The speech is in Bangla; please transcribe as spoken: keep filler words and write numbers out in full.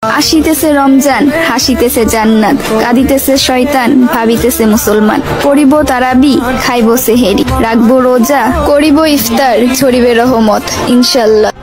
আসিতেছে রমজান, হাসিতেছে জান্নাত, কাঁদিতেছে শয়তান, ভাবিতেছে মুসলমান। করিব তারাবি, খাইব সেহেরি, রাখবো রোজা, করিব ইফতার, ছড়িবে রহমত ইনশাল্লাহ।